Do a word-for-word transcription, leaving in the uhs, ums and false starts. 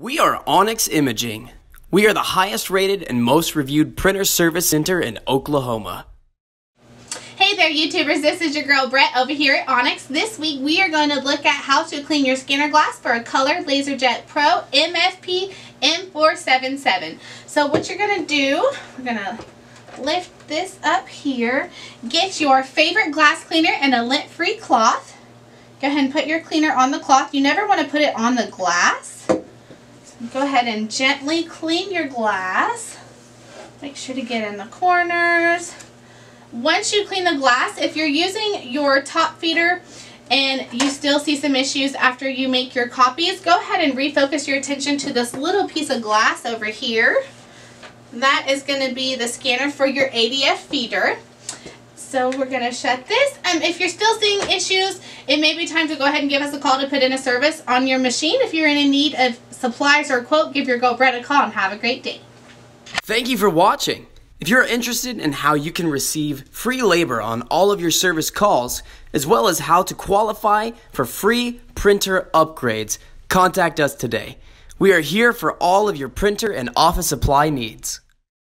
We are Onyx Imaging. We are the highest rated and most reviewed printer service center in Oklahoma. Hey there YouTubers, this is your girl Brett over here at Onyx. This week we are going to look at how to clean your scanner glass for a Color LaserJet Pro M F P M four seventy-seven. So what you're going to do, we're going to lift this up here, get your favorite glass cleaner and a lint-free cloth. Go ahead and put your cleaner on the cloth. You never want to put it on the glass. Go ahead and gently clean your glass. Make sure to get in the corners. Once you clean the glass, if you're using your top feeder and you still see some issues after you make your copies, go ahead and refocus your attention to this little piece of glass over here. That is going to be the scanner for your A D F feeder. So we're going to shut this. Um, if you're still seeing issues, it may be time to go ahead and give us a call to put in a service on your machine. If you're in need of supplies or a quote, give your girl Brett a call and have a great day. Thank you for watching. If you're interested in how you can receive free labor on all of your service calls, as well as how to qualify for free printer upgrades, contact us today. We are here for all of your printer and office supply needs.